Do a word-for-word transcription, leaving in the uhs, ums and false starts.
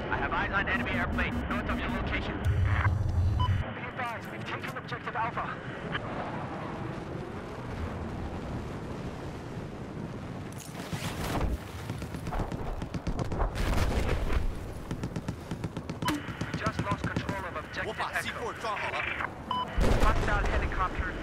I have eyes on enemy airplane north of your location. Be advised, we've taken objective Alpha. We just lost control of objective 我把 C Echo. 四抓好了。 Hostile helicopter